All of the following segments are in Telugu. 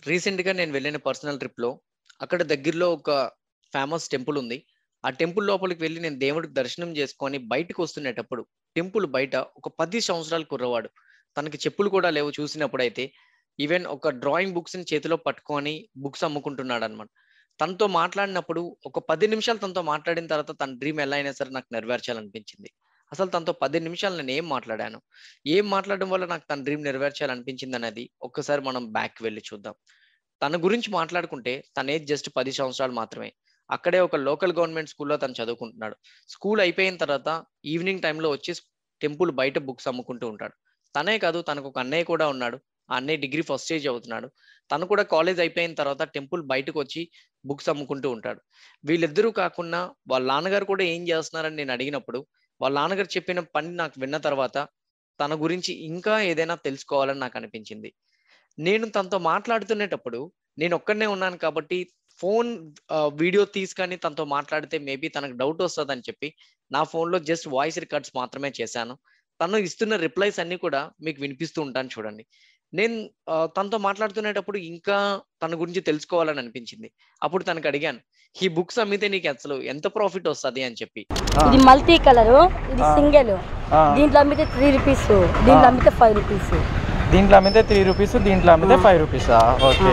రీసెంట్‌గా నేను వెళ్ళిన పర్సనల్ ట్రిప్‌లో అక్కడ దగ్గరలో ఒక ఫేమస్ టెంపుల్ ఉంది. ఆ టెంపుల్ లోపలికి వెళ్లి నేను దేవుడికి దర్శనం చేసుకొని బయటకొస్తునేటప్పుడు టెంపుల్ బయట ఒక 10 సంవత్సరాల కుర్రవాడు. తనకి చెప్పులు కూడా లేవు చూసినప్పుడైతే. ఈవెన్ ఒక డ్రాయింగ్ బుక్స్‌ని చేతిలో పట్టుకొని బుక్స్ అమ్ముకుంటున్నాడన్నమాట. తనతో మాట్లాడినప్పుడు ఒక 10 నిమిషాలు తనతో మాట్లాడిన తర్వాత తన డ్రీమ్ ఎలా అయినా సరే నాకు నెరవేర్చాలనిపించింది. అసలు తనతో 10 నిమిషాలు నేనేం మాట్లాడాను? ఏం మాట్లాడడం వల్ల నాకు తన డ్రీమ్ నెరవేర్చాలనిపించిందనేది ఒక్కసారి మనం బ్యాక్‌కి వెళ్లి చూద్దాం. తన గురించి మాట్లాడుకుంటే తన ఏజ్ జస్ట్ 10 సంవత్సరాలు మాత్రమే. అక్కడే ఒక లోకల్ గవర్నమెంట్ స్కూల్‌లో తను చదువుకుంటున్నాడు. స్కూల్ అయిపోయిన తర్వాత ఈవినింగ్ టైమ్‌లో వచ్చి టెంపుల్ బయట బుక్స్ అమ్ముకుంటూ ఉంటాడు. తనే కాదు తనకొక అన్నయ్య కూడా ఉన్నాడు. ఆ అన్నయ్య డిగ్రీ ఫస్ట్ ఇయర్ చదువుతున్నాడు. తను కూడా కాలేజ్ అయిపోయిన తర్వాత టెంపుల్ బయటకొచ్చి బుక్స్ అమ్ముకుంటూ ఉంటాడు. వీళ్ళిద్దరూ కాకుండా వాళ్ళ నాన్నగారు కూడా ఏం చేస్తున్నారని నేను అడిగినప్పుడు, వాళ్ళ నాన్నగారు చెప్పిన పని నాకు విన్న తర్వాత తన గురించి ఇంకా ఏదైనా తెలుసుకోవాలని నాకనిపించింది. నేను తనతో మాట్లాడుతునేటప్పుడు నేనొక్కడినే ఉన్నాను కాబట్టి ఫోన్ వీడియో తీసి కానీ తనతో మాట్లాడితే మేబీ తనకు డౌట్ వస్తదని చెప్పి, నా ఫోన్‌లో జస్ట్ వాయిస్ రికార్డ్స్ మాత్రమే చేశాను. తను ఇస్తున్న రిప్లైస్ అన్నీ కూడా మీకు వినిపిస్తూ ఉంటాను చూడండి. నేను తనతో మాట్లాడుతునేటప్పుడు ఇంకా తన గురించి తెలుసుకోవాలని అనిపించింది. అప్పుడు తనకడిగాను, "ఈ బుక్స్ అమ్మితే నీకసలు ఎంత ప్రాఫిట్ వస్తది?" అని చెప్పి. ఇది మల్టీ కలరు, ఇది ఆ, సింగిల్. ఆ. దీంట్లో అమ్మితే 3 రూపీస్, దీంట్లో అమ్మితే 5 రూపీస్. దీంట్లో అమ్మితే 3 రూపీస్, దీంట్లో అమ్మితే 5 రూపీసా? Okay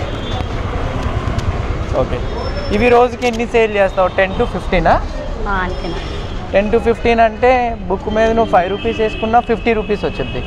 okay. ఇవి రోజుకి ఎన్ని సేల్ చేస్తావు? 10 to 15? అంతేనా? 10 to 15 అంటే బుక్ మీద నువ్వు 5 రూపీస్ వేసుకున్నా 50 రూపీస్ వచ్చింది.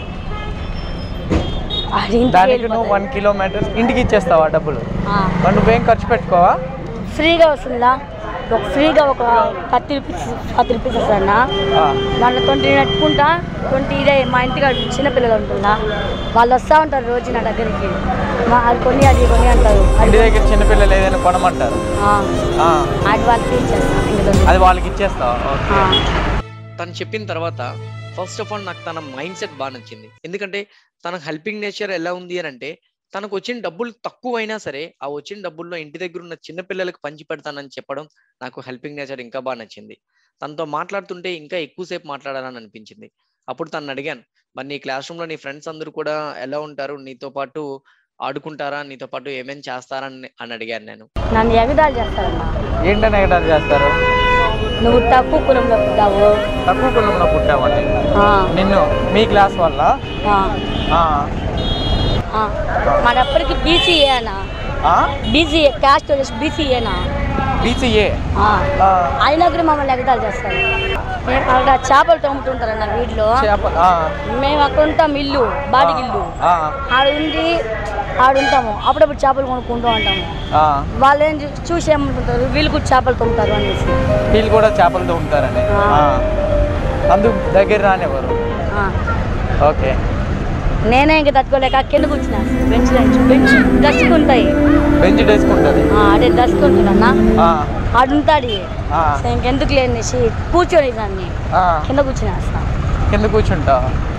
అది ఇంటికి దానికి వెళ్ళిపోతాయి. నువ్వు 1 కిలోమీటర్ ఇంటికి ఇచ్చేస్తావా డబ్బులు? ఆ, మరి నువ్వేం ఖర్చు పెట్టుకోవా? ఫ్రీగా వస్తుందా? ఫ్రీగా ఒక 30 రూపీస్ 40 రూపీస్ వస్తుందా? ఆ, దాంట్లో 20 నట్టుకుంటా, 20 ఇదే మా ఇంటికి చిన్నపిల్లలు ఉంటుందా, వాళ్ళు వస్తూ ఉంటారు రోజు నా దగ్గరికి. అది కొని అది కొని అంటారు. ఇంటి దగ్గర చిన్నపిల్లలు ఏదైనా కొనమంటారు. ఆ, అది వాళ్ళకి ఇచ్చేస్తాను. అది వాళ్ళకి ఇచ్చేస్తావా? ఓకే. తను చెప్పిన తర్వాత ఫస్ట్ ఆఫ్ ఆల్ నాకు తన మైండ్ సెట్ బాగా నచ్చింది. ఎందుకంటే తన హెల్పింగ్ నేచర్ ఎలా ఉంది అని అంటే తనకు వచ్చిన డబ్బులు తక్కువైనా సరే ఆ వచ్చిన డబ్బుల్లో ఇంటి దగ్గర ఉన్న చిన్న పిల్లలకు పంచి పెడతానని చెప్పడం నాకు హెల్పింగ్ నేచర్ ఇంకా బాగా నచ్చింది. తనతో మాట్లాడుతుంటే ఇంకా ఎక్కువసేపు మాట్లాడాలని అనిపించింది. అప్పుడు తనని అడిగాను, మరి నీ క్లాస్ రూమ్లో నీ ఫ్రెండ్స్ అందరూ కూడా ఎలా ఉంటారు? నీతో పాటు ఆడుకుంటారా? నీతో పాటు ఏమేం చేస్తారా అని అడిగాను నేను. నన్ను ఎగదాలు చేస్తారమ్మా. ఏంటని ఎగటాలు చేస్తారు? నువ్వు తక్కువ కులంలో పుట్టావు. తక్కువ కులంలో పుట్టావండి ఆ, నిన్ను మీ క్లాస్ వల్ల? ఆ, ఆ, ఆ. మనప్పటికి బీసీఏనా? బీసీఏ క్యాస్ట్ వచ్చేసి బీసీఏనా? బీసీఏ. అయినా కూడా మమ్మల్ని ఎగదాలు చేస్తారు. మేము అక్కడ చేపలు తోముతుంటారన్న వీటిలో. మేము అక్కడ ఉంటాం, ఇల్లు బాడిగిల్లు ఆడుండి ఆడుంటాము. అప్పుడప్పుడు చేపలు కొనుక్కుంటూ ఉంటాము. వాళ్ళు ఏం చూసి ఏమనుకుంటారు, వీళ్ళు కూడా చేపలు తోముతారు అనేసి. వీళ్ళు కూడా చేపలు తోముతారని అందుకు దగ్గర రానివ్వరు. ఓకే. నేనే ఇంక తట్టుకోలేక కింద కూర్చున్నా. బెంచ్ డస్క్ ఉంటాయి. బెంచ్ డెస్క్ ఉంటుంది. అదే డస్క్ ఉంటుందన్నా, ఆడుంటాడు. ఇంకెందుకు లేనేసి కూర్చొని దాన్ని కింద కూర్చునేస్తా. కింద కూర్చుంటా.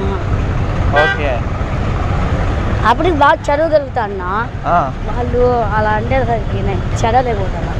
ఓకే. అప్పటికి బాగా చదవగలుగుతా అన్న. వాళ్ళు అలా అంటేసరికి నేను చదవలేకపోతాను.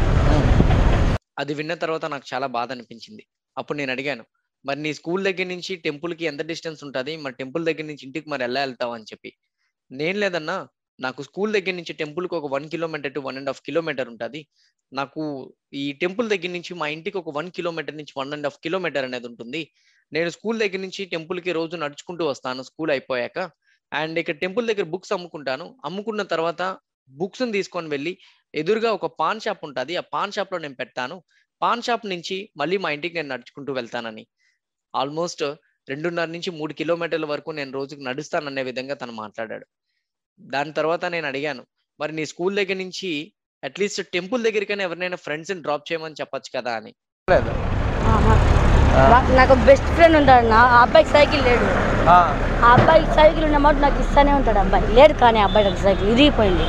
అది విన్న తర్వాత నాకు చాలా బాధ అనిపించింది. అప్పుడు నేను అడిగాను, మరి నీ స్కూల్ దగ్గర నుంచి టెంపుల్‌కి ఎంత డిస్టెన్స్ ఉంటది? మరి టెంపుల్ దగ్గర నుంచి ఇంటికి మరి ఎలా ఎళ్తావు అని చెప్పి. నేను లేదన్నా, నాకు స్కూల్ దగ్గర నుంచి టెంపుల్‌కి ఒక 1 కిలోమీటర్ టు 1 ½ కిలోమీటర్ ఉంటది. నాకు ఈ టెంపుల్ దగ్గర నుంచి మా ఇంటికి ఒక 1 కిలోమీటర్ నుంచి 1 ½ కిలోమీటర్ అనేది ఉంటుంది. నేను స్కూల్ దగ్గర నుంచి టెంపుల్‌కి రోజు నడుచుకుంటూ వస్తాను స్కూల్ అయిపోయాక. అండ్ ఇక్కడ టెంపుల్ దగ్గర బుక్స్ అమ్ముకుంటాను. అమ్ముకున్న తర్వాత బుక్స్‌ని తీసుకొని వెళ్లి ఎదురుగా ఒక పాన్ షాప్ ఉంటది. ఆ పాన్ షాప్‌లో నేను పెడతాను. పాన్ షాప్ నుంచి మళ్ళీ మా ఇంటికి నేను నడుచుకుంటూ వెళ్తానని. ఆల్మోస్ట్ 2.5-3 కిలోమీటర్ల వరకు నేను రోజుకి నడుస్తాననే విధంగా తను మాట్లాడాడు. దాని తర్వాత నేను అడిగాను, మరి నీ స్కూల్ దగ్గర నుంచి అట్‌లీస్ట్ టెంపుల్ దగ్గరికైనా ఎవరినైనా ఫ్రెండ్స్‌ని డ్రాప్ చేయమని చెప్పొచ్చు కదా అని. లేదు. నాకు బెస్ట్ ఫ్రెండ్ ఉంటాడు. ఆ అబ్బాయికి సైకిల్ లేడు. ఆ అబ్బాయికి సైకిల్ ఉన్నమాట నాకు ఇస్తానే ఉంటాడు. అబ్బాయి లేడు, కానీ అబ్బాయి నాకు సైకిల్ ఇరిగిపోయింది.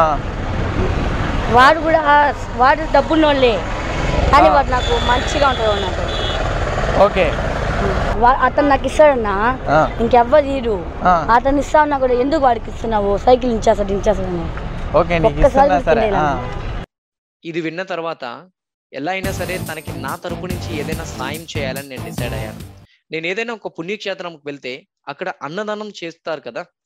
వాడు డబ్బున్నోళ్ళే, కానీ వాడు నాకు మంచిగా ఉంటాడు అన్నట్టు. ఓకే. అతను నాకు ఇస్తాడన్నా, ఇంకెవ్వరు తీరు. అతను ఇస్తా ఉన్నా కూడా ఎందుకు వాడికి ఇస్తున్నావు, సైకిల్ ఇచ్చేస్తాడు. ఒక్కసారి ఇది విన్న తర్వాత ఎలా అయినా సరే తనకి నా తరపు నుంచి ఏదైనా సాయం చేయాలని నేను డిసైడ్ అయ్యాను. నేను ఏదైనా ఒక పుణ్యక్షేత్రంకి వెళ్తే అక్కడ అన్నదానం చేస్తారు కదా,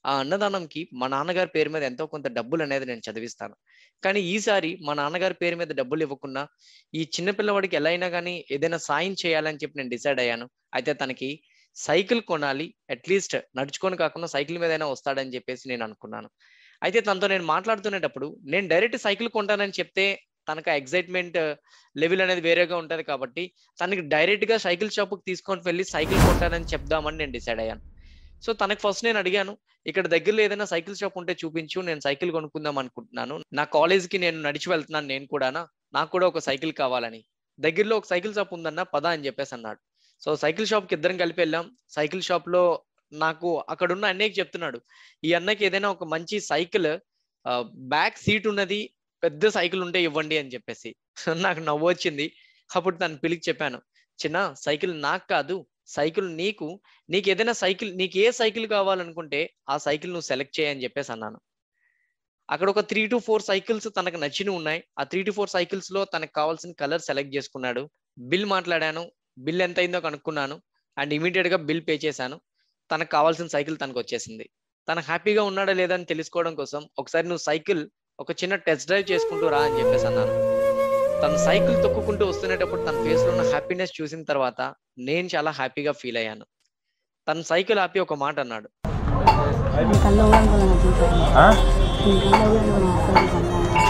ఆ అన్నదానంకి మా నాన్నగారి పేరు మీద ఎంతో కొంత డబ్బులు అనేది నేను చదివిస్తాను. కానీ ఈసారి మా నాన్నగారి పేరు మీద డబ్బులు ఇవ్వకుండా ఈ చిన్న పిల్లవాడికి ఎలా అయినా గానీ ఏదైనా సాయం చేయాలని చెప్పి నేను డిసైడ్ అయ్యాను. అయితే తనకి సైకిల్ కొనాలి. అట్‌లీస్ట్ నడుచుకొని కాకుండా సైకిల్ మీదైనా వస్తాడని చెప్పేసి నేను అనుకున్నాను. అయితే తనతో నేను మాట్లాడుతునేటప్పుడు నేను డైరెక్ట్ సైకిల్ కొంటానని చెప్తే తనకు ఆ ఎక్సైట్‌మెంట్ లెవెల్ అనేది వేరేగా ఉంటది కాబట్టి తనకి డైరెక్ట్‌గా సైకిల్ షాప్‌కి తీసుకొని వెళ్లి సైకిల్ కొంటానని చెప్దామని నేను డిసైడ్ అయ్యాను. సో తనకి ఫస్ట్ నేను అడిగాను, "ఇక్కడ దగ్గరలో ఏదైనా సైకిల్ షాప్ ఉంటే చూపించు. నేను సైకిల్ కొనుక్కుందాం అనుకుంటున్నాను. నా కాలేజ్‌కి నేను నడిచి వెళ్తున్నాను నేను కూడానా. నాకు కూడా ఒక సైకిల్ కావాలని." "దగ్గరలో ఒక సైకిల్ షాప్ ఉందన్న పద" అని చెప్పేసి అన్నాడు. సో సైకిల్ షాప్‌కి ఇద్దరం కలిపి వెళ్ళాం. సైకిల్ షాప్‌లో నాకు అక్కడున్న అన్నయ్యకి చెప్తున్నాడు. "ఈ అన్నకి ఏదైనా ఒక మంచి సైకిల్ బ్యాక్ సీట్ ఉన్నది. పెద్ద సైకిల్ ఉంటే ఇవ్వండి" అని చెప్పేసి. నాకు నవ్వొచ్చింది. అప్పుడు తనని పిలిచి చెప్పాను, "చిన్నా సైకిల్ నాకు కాదు. సైకిల్ నీకు. నీకేదైనా సైకిల్ నీకు ఏ సైకిల్ కావాలనుకుంటే ఆ సైకిల్ నువ్వు సెలెక్ట్ చెయ్యి" అని చెప్పేసి అన్నాను. అక్కడ ఒక 3-4 సైకిల్స్ తనకు నచ్చినవి ఉన్నాయి. ఆ 3-4 సైకిల్స్‌లో తనకు కావాల్సిన కలర్ సెలెక్ట్ చేసుకున్నాడు. బిల్ మాట్లాడాను. బిల్ ఎంతయిందో కనుక్కున్నాను. అండ్ ఇమ్మీడియేట్‌గా బిల్ పే చేశాను. తనకు కావాల్సిన సైకిల్ తనకొచ్చేసింది. తను హ్యాపీగా ఉన్నాడా లేదా అని తెలుసుకోవడం కోసం ఒకసారి నువ్వు సైకిల్ ఒక చిన్న టెస్ట్ డ్రైవ్ చేసుకుంటూ రా అని చెప్పేసి అన్నాను. తను సైకిల్ తొక్కుకుంటూ వస్తునేటప్పుడు తన ఫేస్‌లో ఉన్న హ్యాపీనెస్ చూసిన తర్వాత నేను చాలా హ్యాపీగా ఫీల్ అయ్యాను. తను సైకిల్ ఆపి ఒక మాట అన్నాడు. నీ కళ్ళు కూడా అనుకున్నాను చూసాను. నీ కళ్ళు కూడా అనుకున్నాను.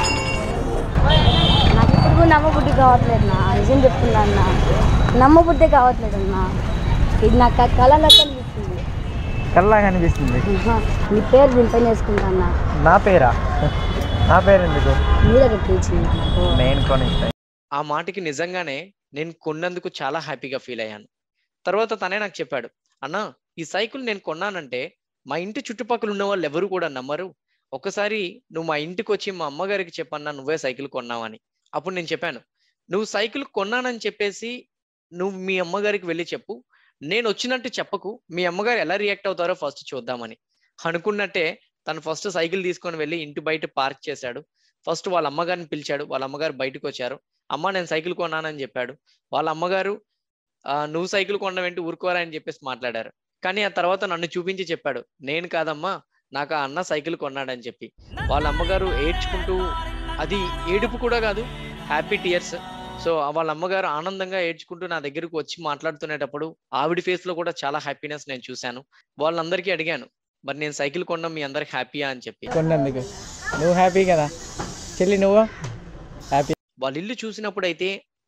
నాకు ఇప్పుడు కూడా నమ్మబుద్ధి కావట్లేదు నా. నిజం చెప్తున్నా అన్న. నమ్మబుద్ధి కావట్లేదు అన్న. ఇది నాకు కళలా కనిపిస్తుంది. కల్లా కనిపిస్తుంది. నీ పేరు దీనిపైన వేసుకుంటా అన్న. నా పేరా? నా పేరు ఎందుకు? మీరే కట్టించింది నాకు. నేను కొనిస్తాను. ఆ మాటకి నిజంగానే నేను కొన్నందుకు చాలా హ్యాపీగా ఫీల్ అయ్యాను. తర్వాత తనే నాకు చెప్పాడు, "అన్నా ఈ సైకిల్ నేను కొన్నానంటే మా ఇంటి చుట్టుపక్కల ఉన్న వాళ్ళు ఎవరు కూడా నమ్మరు. ఒకసారి నువ్వు మా ఇంటికొచ్చి మా అమ్మగారికి చెప్పన్నా నువ్వే సైకిల్ కొన్నావని." అప్పుడు నేను చెప్పాను, "నువ్వు సైకిల్ కొన్నానని చెప్పేసి నువ్వు మీ అమ్మగారికి వెళ్లి చెప్పు. నేను వచ్చినట్టు చెప్పకు. మీ అమ్మగారు ఎలా రియాక్ట్ అవుతారో ఫస్ట్ చూద్దామని." అనుకున్నట్టే తను ఫస్ట్ సైకిల్ తీసుకొని వెళ్లి ఇంటి బయట పార్క్ చేశాడు. ఫస్ట్ వాళ్ళ అమ్మగారిని పిలిచాడు. వాళ్ళ అమ్మగారు బయటకొచ్చారు. "అమ్మ నేను సైకిల్ కొన్నానని" చెప్పాడు. వాళ్ళ అమ్మగారు "నువ్వు సైకిల్ కొనడం ఊరుకోరా" అని చెప్పేసి మాట్లాడారు. కానీ ఆ తర్వాత నన్ను చూపించి చెప్పాడు, "నేను కాదమ్మా, నాకు ఆ అన్న సైకిల్ కొన్నాడని" చెప్పి. వాళ్ళ అమ్మగారు ఏడ్చుకుంటూ, అది ఏడుపు కూడా కాదు, హ్యాపీ టియర్స్. సో వాళ్ళ అమ్మగారు ఆనందంగా ఏడ్చుకుంటూ నా దగ్గరకు వచ్చి మాట్లాడుతునేటప్పుడు ఆవిడ ఫేస్ లో కూడా చాలా హ్యాపీనెస్ నేను చూశాను. వాళ్ళందరికీ అడిగాను, "మరి నేను సైకిల్ కొనడం మీ అందరికి హ్యాపీయా" అని చెప్పి. కొన్నందుకు నువ్వు హ్యాపీ కదా చెల్లి, నువ్వు హ్యాపీ? వాళ్ళ ఇల్లు చూసినప్పుడైతే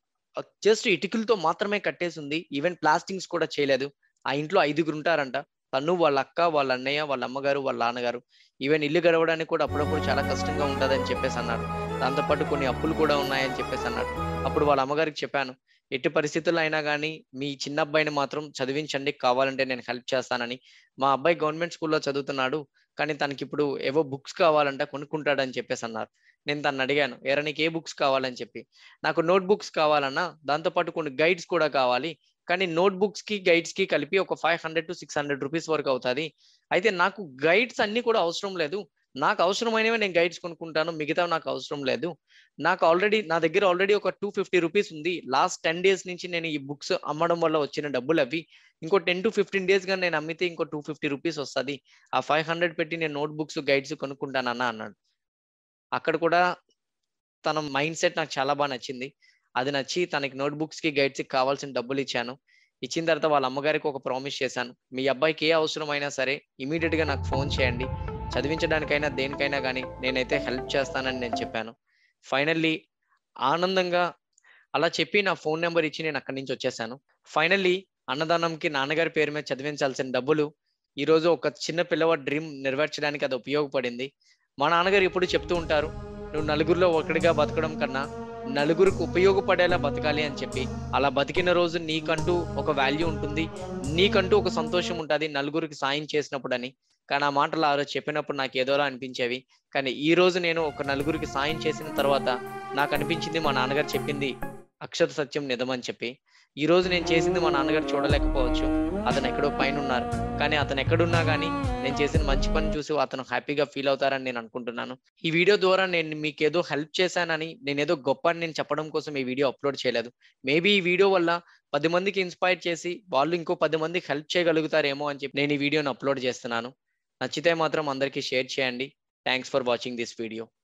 జస్ట్ ఇటుకలతో మాత్రమే కట్టేసింది. ఈవెన్ ప్లాస్టింగ్స్ కూడా చేయలేదు. ఆ ఇంట్లో 5గురు ఉంటారంట. తను, వాళ్ళ అక్క, వాళ్ళ అన్నయ్య, వాళ్ళ అమ్మగారు, వాళ్ళ నాన్నగారు. ఈవెన్ ఇల్లు గడవడానికి కూడా అప్పుడప్పుడు చాలా కష్టంగా ఉంటదని చెప్పేసి అన్నారు. దాంతో పాటు కొన్ని అప్పులు కూడా ఉన్నాయని చెప్పేసి అన్నాడు. అప్పుడు వాళ్ళ అమ్మగారికి చెప్పాను, "ఎట్టి పరిస్థితుల్లో అయినా గానీ మీ చిన్న అబ్బాయిని మాత్రం చదివించండి. కావాలంటే నేను హెల్ప్ చేస్తానని. మా అబ్బాయి గవర్నమెంట్ స్కూల్‌లో చదువుతున్నాడు. కానీ తనకిప్పుడు ఏవో బుక్స్ కావాలంట కొనుక్కుంటాడని" చెప్పేసి అన్నారు. నేను తనని అడిగాను, "ఏరా నీకు ఏ బుక్స్ కావాలని" చెప్పి. "నాకు నోట్ బుక్స్ కావాలన్నా. దాంతో పాటు కొన్ని గైడ్స్ కూడా కావాలి. కానీ నోట్ బుక్స్‌కి, గైడ్స్‌కి కలిపి ఒక 500-600 రూపీస్ వరకు అవుతది. అయితే నాకు గైడ్స్ అన్నీ కూడా అవసరం లేదు. నాకు అవసరమైనవే నేను గైడ్స్ కొనుక్కుంటాను. మిగతావి నాకు అవసరం లేదు. నా దగ్గర ఆల్రెడీ ఒక 250 రూపీస్ ఉంది. లాస్ట్ 10 డేస్ నుంచి నేను ఈ బుక్స్ అమ్మడం వల్ల వచ్చిన డబ్బులవి. ఇంకో 10-15 డేస్ గాని నేను అమ్మితే ఇంకో 250 రూపీస్ వస్తది. ఆ 500 పెట్టి నేను నోట్ బుక్స్, గైడ్స్ కొనుక్కుంటానన్నా" అన్నాడు. అక్కడ కూడా తన మైండ్ సెట్ నాకు చాలా నచ్చింది. అది నచ్చి తనకి నోట్ బుక్స్‌కి, గైడ్స్‌కి కావాల్సిన డబ్బులిచ్చాను. ఇచ్చిన తర్వాత వాళ్ళ అమ్మగారికి ఒక ప్రామిస్ చేశాను. "మీ అబ్బాయికి ఏ అవసరమైనా సరే ఇమ్మీడియేట్‌గా నాకు ఫోన్ చేయండి. చదివించడానికైనా, దేనికైనా గానీ నేనైతే హెల్ప్ చేస్తానని" నేను చెప్పాను. ఫైనల్లీ ఆనందంగా అలా చెప్పి నా ఫోన్ నంబర్ ఇచ్చి నేను అక్కడి నుంచి వచ్చేసాను. ఫైనల్లీ అన్నదానంకి నాన్నగారి పేరు మీద చదివించాల్సిన డబ్బులు ఈరోజు ఒక చిన్న పిల్లవాడి డ్రీమ్ నెరవేర్చడానికి అది ఉపయోగపడింది. మా నాన్నగారు ఎప్పుడు చెప్తూ ఉంటారు, "నువ్వు నలుగురిలో ఒకడిగా బతకడం కన్నా నలుగురికి ఉపయోగపడేలా బతకాలి" అని చెప్పి. అలా బతికిన రోజు నీకంటూ ఒక వాల్యూ ఉంటుంది. నీకంటూ ఒక సంతోషం ఉంటది నలుగురికి సాయం చేసినప్పుడని. కానీ ఆ మాటలు ఆ రోజు చెప్పినప్పుడు నాకు ఏదోలా అనిపించేవి. కానీ ఈ రోజు నేను ఒక నలుగురికి సాయం చేసిన తర్వాత నాకు అనిపించింది మా నాన్నగారు చెప్పింది అక్షర సత్యం నిజమని చెప్పి. ఈ రోజు నేను చేసింది మా నాన్నగారు చూడలేకపోవచ్చు. అతను ఎక్కడో పైనున్నారు. కానీ అతను ఎక్కడున్నా గానీ నేను చేసిన మంచి పని చూసి అతను హ్యాపీగా ఫీల్ అవుతారని నేను అనుకుంటున్నాను. ఈ వీడియో ద్వారా నేను మీకేదో హెల్ప్ చేశానని, నేనేదో గొప్ప అని నేను చెప్పడం కోసం ఈ వీడియో అప్లోడ్ చేయలేదు. మేబీ ఈ వీడియో వల్ల 10 మందికి ఇన్‌స్పైర్ చేసి వాళ్ళు ఇంకో 10 మందికి హెల్ప్ చేయగలుగుతారేమో అని చెప్పి నేను ఈ వీడియోని అప్లోడ్ చేస్తున్నాను. నచ్చితే మాత్రం అందరికీ షేర్ చేయండి. Thanks for watching this video.